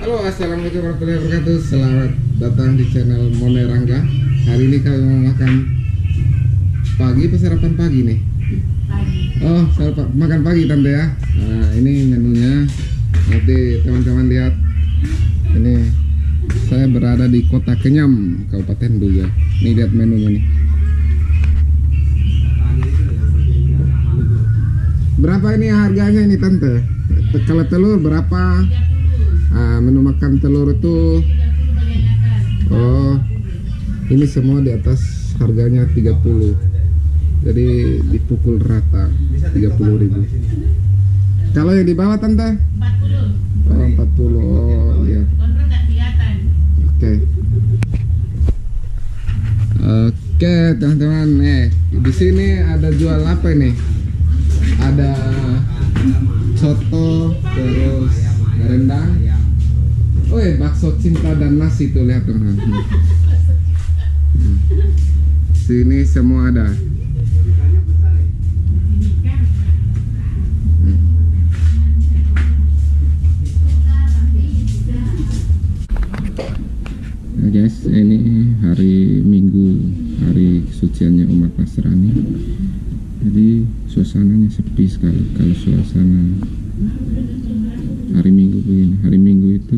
Halo, assalamualaikum warahmatullahi wabarakatuh. Selamat datang di channel Mone Rangga. Hari ini kami mau makan pagi apa sarapan pagi nih? Pagi. Oh, sarapan makan pagi tante ya. Nah, ini menunya. Nanti teman-teman lihat. Ini saya berada di Kota Kenyam, Kabupaten Duga. Nih lihat menunya nih. Berapa ini harganya ini tante? Kalau telur berapa? Menu makan telur itu, oh ini semua di atas harganya 30, jadi dipukul rata 30.000. Kalau yang di bawah tante? 40. Oh 40, oh iya. Oke teman-teman, di sini ada jual apa ini? Ada soto, terus rendang. Oh bakso cinta dan nasi tuh, lihat teman-teman. Sini semua ada. Nah, guys, ini hari Minggu, hari kesuciannya umat Nasrani. Jadi suasananya sepi sekali. Kalau suasana hari Minggu begini, hari Minggu itu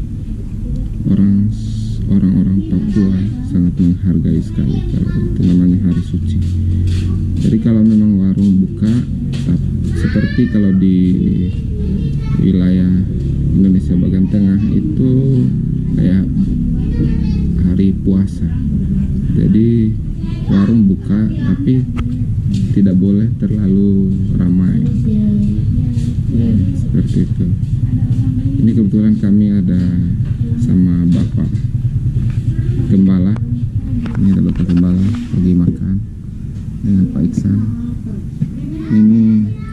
orang-orang Papua sangat menghargai sekali kalau itu namanya hari suci. Jadi kalau memang warung buka, seperti kalau di wilayah Indonesia bagian tengah itu kayak hari puasa. Jadi warung buka tapi tidak boleh terlalu ramai. Seperti itu. Ini kebetulan kami ada sama Bapak Gembala. Ini ada Bapak Gembala lagi makan dengan Pak Iksan. Ini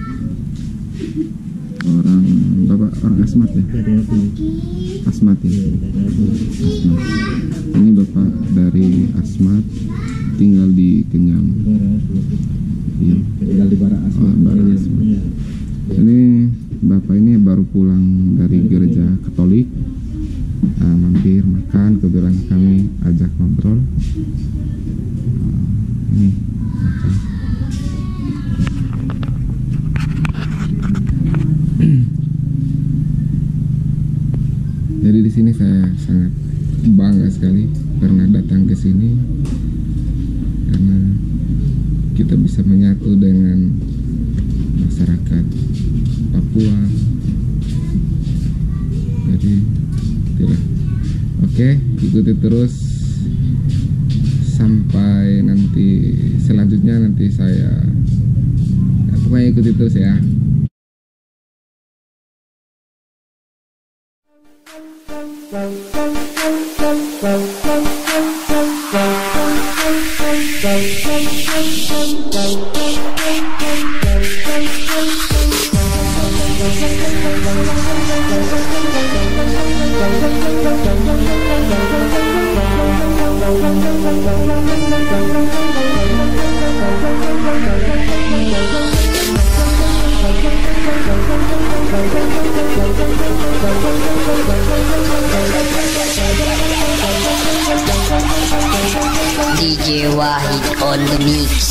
Bapak orang Asmat ya? Asmat ya? Asmat. Ini Bapak dari Asmat, tinggal di Kenyam. Iya. Tinggal di Bara Asmat. Bara Asmat. Ini Bapak ini baru pulang dari gereja Katolik. Mampir makan, kebetulan kami ajak ngobrol. Ini makan. Jadi di sini saya sangat bangga sekali pernah datang ke sini karena kita bisa menyatu dengan masyarakat Papua. Jadi itulah. Oke, ikuti terus sampai nanti selanjutnya, nanti saya pokoknya ikuti terus ya. DJ Wahid on the mix.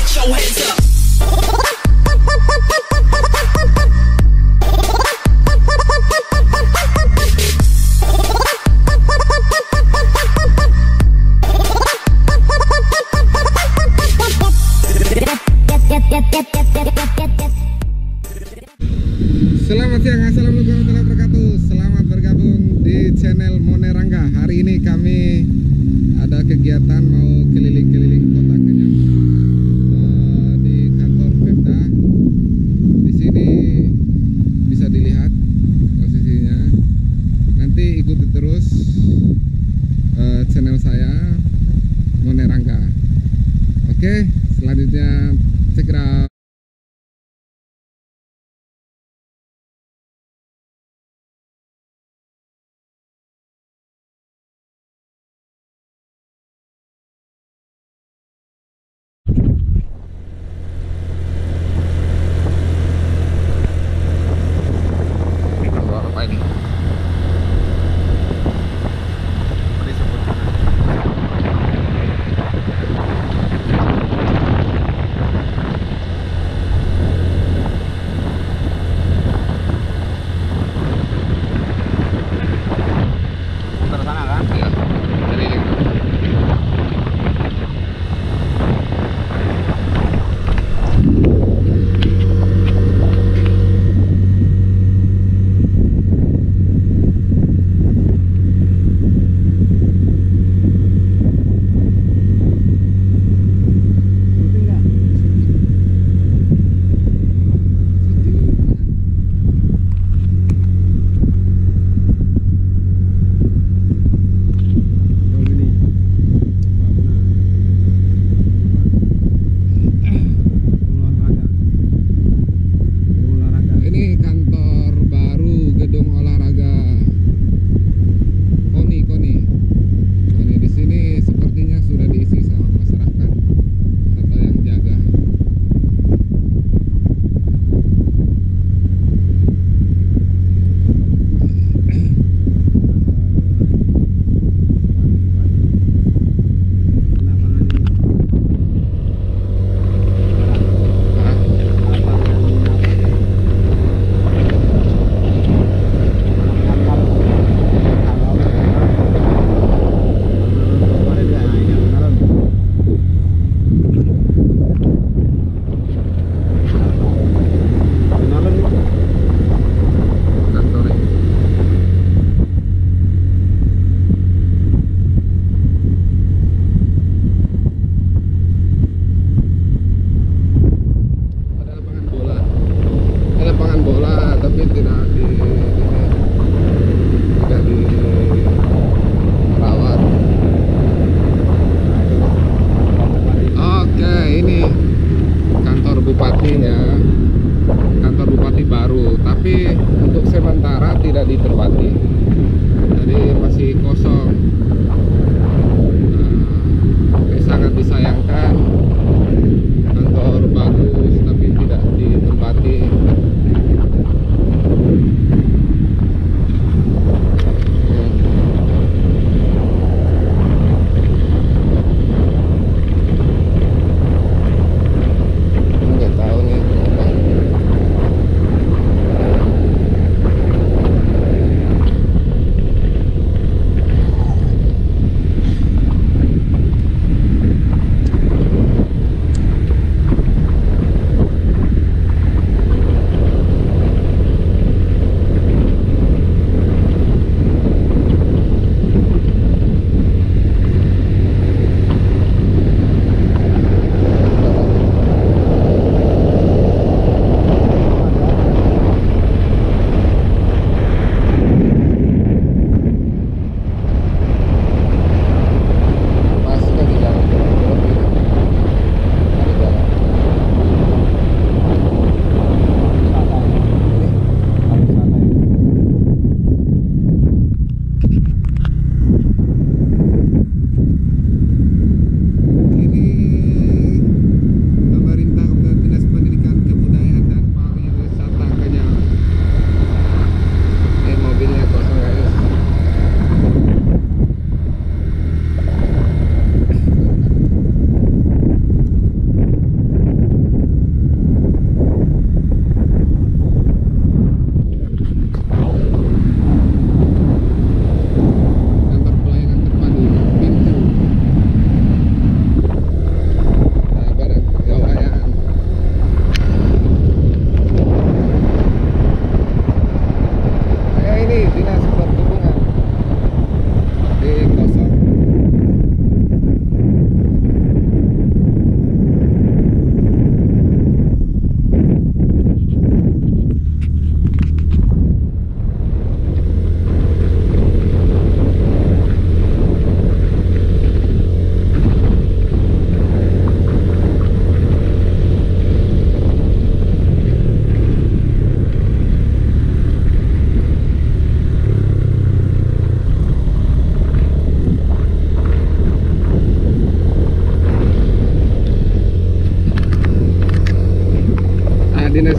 Selamat siang, assalamualaikum warahmatullahi wabarakatuh. Selamat bergabung di channel Mone Rangga. Hari ini kami ada kegiatan mau keliling-keliling Kota Kenyam di kantor Pemda. Di sini bisa dilihat posisinya. Nanti ikuti terus channel saya Mone Rangga. Oke, selanjutnya check it out. Apa ini?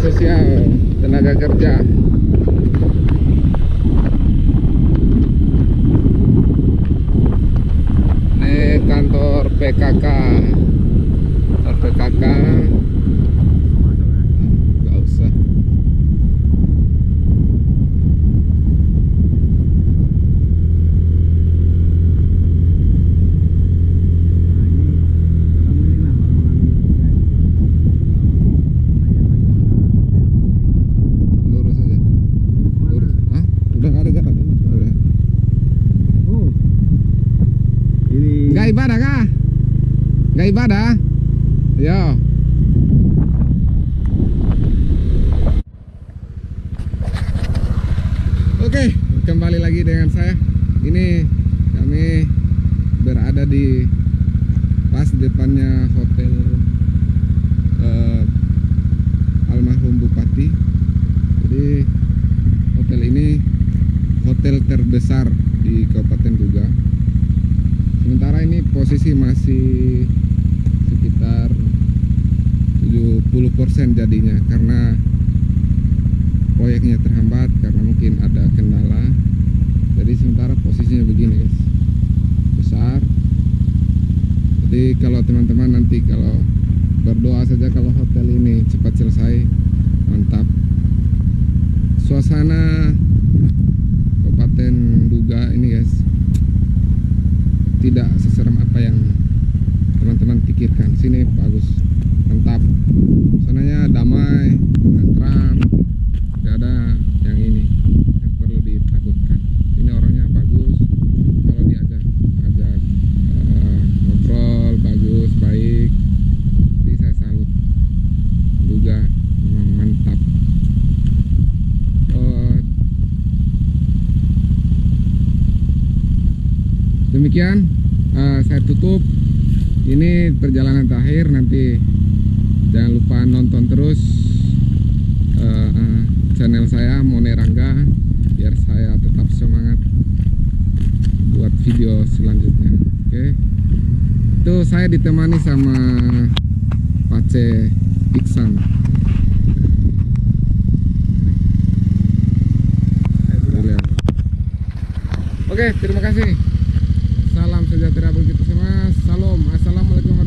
sosial tenaga kerja. Ini kantor PKK. Kantor PKK. Nggak usah. Lurus aja. Lurus. Hah? Udah nggak ada jalan ini. Udah. Oh. Ini Nggak ibadah kah? Nggak ibadah? Yo. Oke, kembali lagi dengan saya. Ini kami berada di pas depannya hotel almarhum Bupati. Jadi hotel ini hotel terbesar di Kabupaten Duga. Sementara ini posisi masih sekitar 70% jadinya karena proyeknya terhambat karena mungkin ada kendala. Jadi sementara posisinya begini guys, besar. Jadi kalau teman-teman nanti kalau berdoa saja kalau hotel ini cepat selesai, mantap. Suasana Kabupaten Duga ini guys tidak seserem apa yang teman-teman pikirkan. Sini bagus, mantap. Suasananya damai, tentram, tidak ada yang ini yang perlu ditakutkan. Ini orangnya bagus, kalau diajak ngobrol bagus, baik. Jadi saya salut. Duga memang mantap. Demikian saya tutup. Ini perjalanan terakhir. Nanti jangan lupa nonton terus channel saya Mone Rangga biar saya tetap semangat buat video selanjutnya. Oke. Itu saya ditemani sama Pace Iksan. Oke, terima kasih. Salam sejahtera bagi kita semua. Salam. Assalamualaikum.